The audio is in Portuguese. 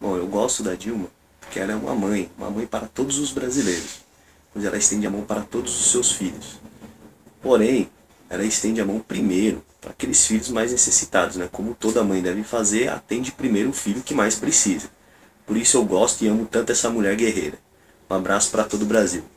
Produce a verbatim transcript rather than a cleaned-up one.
Bom, eu gosto da Dilma porque ela é uma mãe, uma mãe para todos os brasileiros, pois ela estende a mão para todos os seus filhos. Porém, ela estende a mão primeiro para aqueles filhos mais necessitados, né? Como toda mãe deve fazer, atende primeiro o filho que mais precisa. Por isso eu gosto e amo tanto essa mulher guerreira. Um abraço para todo o Brasil.